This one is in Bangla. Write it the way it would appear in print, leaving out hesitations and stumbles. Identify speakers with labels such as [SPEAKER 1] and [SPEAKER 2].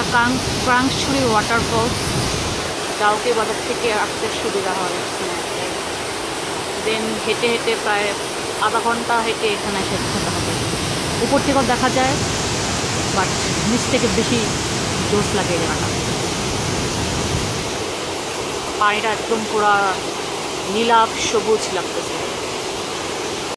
[SPEAKER 1] এটা ক্রাংছড়ি ওয়াটারফলস। ডাউকি বাজার থেকে আসতে সুবিধা হয়। দেন হেঁটে হেঁটে প্রায় আধা ঘন্টা হেঁটে এখানে এসে যেতে হবে। উপর থেকেও দেখা যায়, বাট নিচ থেকে বেশি জোশ লাগে এই জায়গাটা। পানিটা একদম পুরা নীলাভ সবুজ লাগতেছে।